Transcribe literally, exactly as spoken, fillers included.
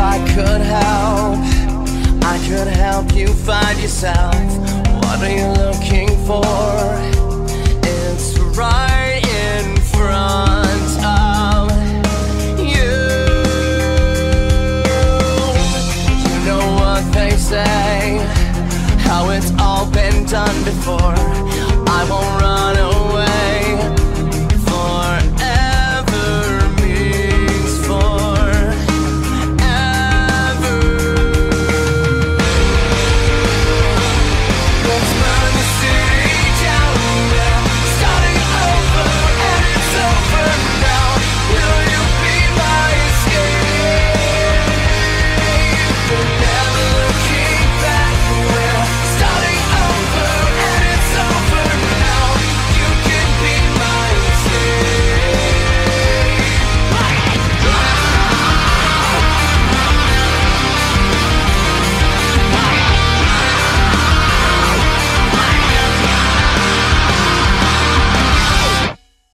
I could help, I could help you find yourself. What are you looking for? It's right in front of you. You know what they say, how it's all been done before.